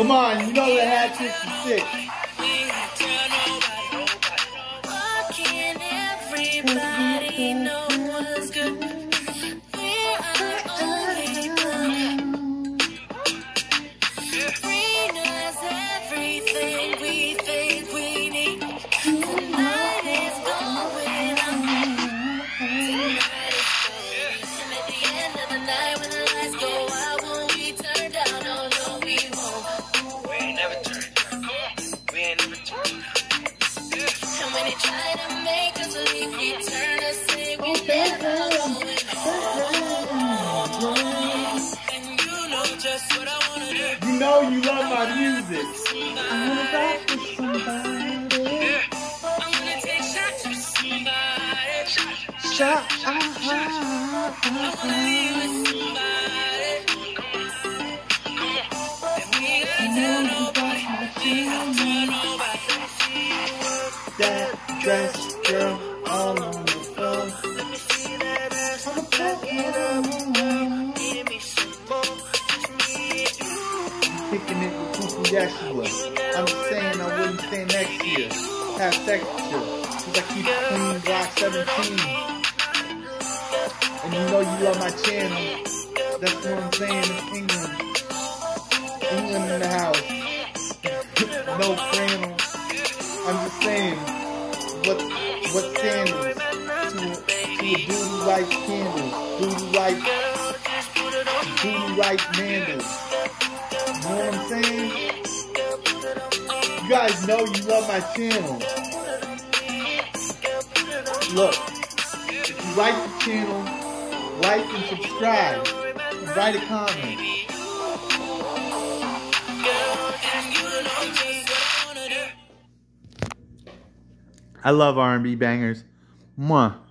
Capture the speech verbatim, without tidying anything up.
Come on, you know the hat trick is sick. Everybody know what's good. We are only one. Bring us everything we think we need. Tonight is going on. Tonight is going. And at the end of the night, when the lights go out, when we turn down, oh no, we won't. We ain't never turn down. We ain't never turn down. And when they try to make us leave, we turn to say we never going home. And you know just what I wanna do. You know you love my music. I wanna rock with somebody. I'm gonna take shots with somebody. Shot, shot, shot. I wanna leave with somebody. And we gotta tell nobody. We gotta tell nobody. That dress, girl, all on the floor. Let me see that ass. I'm backing up. Give me some more. Just me and you. Kicking it with Kuku Yeshua. I'm just saying I wouldn't stay next year. Have sex with you. Cause I keep it clean, Block seventeen. And you know you love my channel. That's what I'm saying in England. England in the house. No flannel. I'm just saying, what what sandals to, to a booty like candles, booty like booty like mandals. You know what I'm saying? You guys know you love my channel. Look, if you like the channel, like and subscribe, and write a comment. I love R and B bangers. Mwah.